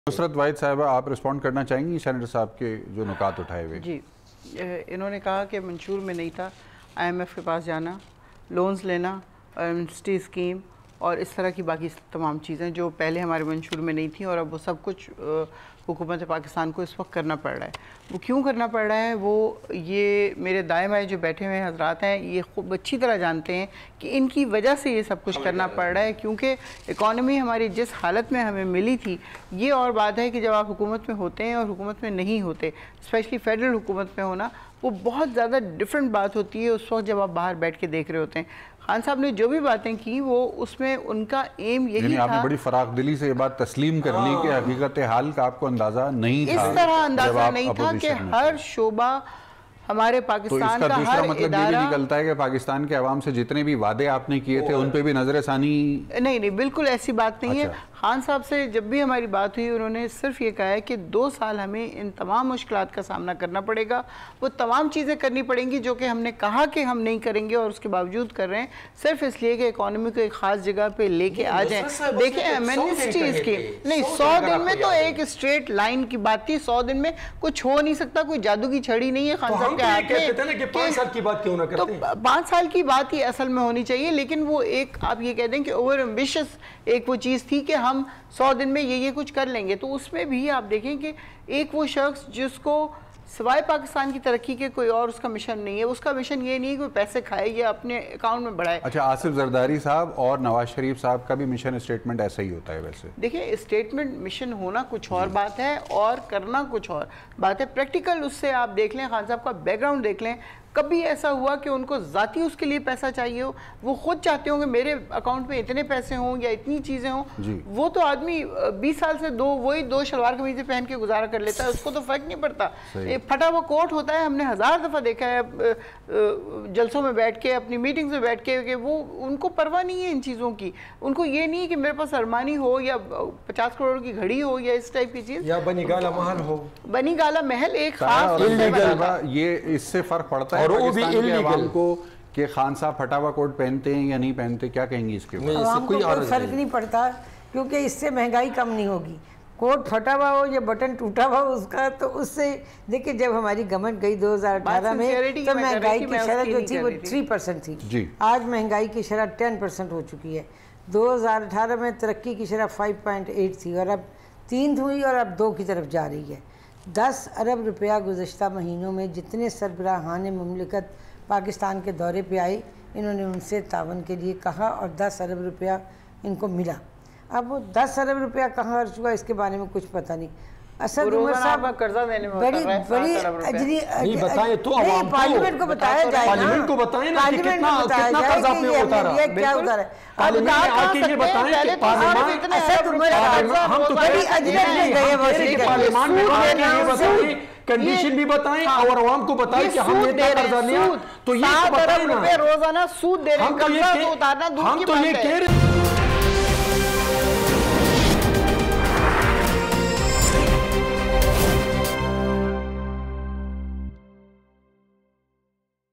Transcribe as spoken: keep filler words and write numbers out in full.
नुसरत वाहिद साहबा, आप रिस्पॉन्ड करना चाहेंगी सेनेटर साहब के जो नुकात उठाए हुए? जी, इन्होंने कहा कि मंशूर में नहीं था आईएमएफ के पास जाना, लोन्स लेना, एमनेस्टी स्कीम और इस तरह की बाकी तमाम चीज़ें जो पहले हमारे मंशूर में नहीं थी और अब वो सब कुछ हुकूमत पाकिस्तान को इस वक्त करना पड़ रहा है। वो क्यों करना पड़ रहा है, वो ये मेरे दाएं बाएं जो बैठे हुए हजरात हैं ये खूब अच्छी तरह जानते हैं कि इनकी वजह से ये सब कुछ करना पड़ रहा है, क्योंकि इकॉनमी हमारी जिस हालत में हमें मिली थी, ये और बात है कि जब आप हुकूमत में होते हैं और हुकूमत में नहीं होते, स्पेशली फेडरल हुकूमत में होना, वो बहुत ज़्यादा डिफरेंट बात होती है उस वक्त जब आप बाहर बैठ के देख रहे होते हैं। खान साहब ने जो भी बातें की वो उसमें उनका एम यही था। आपने बड़ी फराख दिली से ये बात तस्लीम कर ली कि हकीकत हाल का आपको अंदाजा नहीं था, इस तरह अंदाजा नहीं था कि हर शोबा हमारे पाकिस्तान तो का दूसरा हर मतलब ये भी निकलता है कि पाकिस्तान के अवाम से जितने भी वादे आपने किए थे उन पे भी नजरसानी नहीं नहीं बिल्कुल ऐसी बात नहीं अच्छा। है। खान साहब से जब भी हमारी बात हुई उन्होंने सिर्फ ये कहा है कि दो साल हमें इन तमाम मुश्किलात का सामना करना पड़ेगा, वो तमाम चीज़ें करनी पड़ेंगी जो कि हमने कहा कि हम नहीं करेंगे और उसके बावजूद कर रहे हैं, सिर्फ इसलिए कि इकॉनमी को एक ख़ास जगह पे लेके आ जाए। देखिए एमनेस्टी स्कीम नहीं, सौ दिन में तो एक स्ट्रेट लाइन की बात थी, सौ दिन में कुछ हो नहीं सकता, कोई जादू की छड़ी नहीं है खान साहब के हाथ में। पाँच साल की बात क्यों ना करते? तो पाँच साल की बात ही असल में होनी चाहिए, लेकिन वो एक आप ये कह दें कि ओवर एम्बिशियस एक वो चीज़ थी कि हम सौ दिन में ये ये कुछ कर लेंगे। तो उसमें भी आप देखें कि एक वो शख्स जिसको सिवाय पाकिस्तान की तरक्की के कोई और उसका मिशन नहीं है, उसका मिशन ये नहीं है कि पैसे खाए या अपने अकाउंट में बढ़ाए। अच्छा, आसिफ जरदारी साहब और नवाज शरीफ साहब का भी मिशन स्टेटमेंट ऐसा ही होता है? वैसे देखिए, स्टेटमेंट मिशन होना कुछ और बात है और करना कुछ और बात है। प्रैक्टिकल उससे आप देख लें, खान साहब का बैकग्राउंड देख लें, कभी ऐसा हुआ कि उनको ज़ाती उसके लिए पैसा चाहिए हो, वो खुद चाहते होंगे मेरे अकाउंट में इतने पैसे हों या इतनी चीज़ें हों, वो तो आदमी बीस साल से दो वही दो शलवार कमीज़ें पहन के गुजारा कर लेता है, उसको तो फ़र्क नहीं पड़ता। एक फटा हुआ कोट होता है, हमने हज़ार दफ़ा देखा है जलसों में बैठ के, अपनी मीटिंग्स में बैठ के, कि वो उनको परवाह नहीं है इन चीज़ों की। उनको ये नहीं है कि मेरे पास अरमानी हो या पचास करोड़ की घड़ी हो या इस टाइप की चीज़, या बनी गाला महल हो। बनी गाला महल एक खास, ये इससे फ़र्क पड़ता है और वो भी इल्लीगल को कि खान साहब फटा हुआ कोट पहनते हैं या नहीं पहनते, क्या कहेंगे इसके ऊपर? इससे कोई फर्क नहीं पड़ता, क्योंकि इससे महंगाई कम नहीं होगी। कोट फटा हुआ हो या बटन टूटा हुआ हो उसका, तो उससे देखिए जब हमारी गवर्नमेंट गई दो हज़ार अठारह में तो महंगाई की शरह जो थी वो थ्री परसेंट थी, आज महंगाई की शरह टेन परसेंट हो चुकी है। दो हज़ार अठारह में तरक्की की शरह फाइव पॉइंट एट थी और अब तीन हुई और अब दो की तरफ जा रही है। दस अरब रुपया गुज़श्ता महीनों में जितने सरबराहान मुमलिकत पाकिस्तान के दौरे पे आए, इन्होंने उनसे तावन के लिए कहा और दस अरब रुपया इनको मिला। अब वो दस अरब रुपया कहाँ खर्च हुआ इसके बारे में कुछ पता नहीं। असद उमर साहब कर्जा देने में बड़ी बड़ी अजरी बताएं तो अवाम को, पार्लियामेंट को बताया जाए, पार्लियामेंट को बताएं ना कि कितना कितना कर्जा आपने उतारा, ये क्या उतारा है, पार्लियामेंट में आके ये बताएं कि पार्लियामेंट असद उमर हम तो बड़ी अजनबी में गए वो पार्लियामेंट में आके ये बताएं, कंडीशन भी बताएं और आवाम को बताएं कि हमने इतना कर्जा लिया, तो ये बताएं ना, रोजाना सूद दे रहे हैं, कर्जा उतारना दूर की बात है।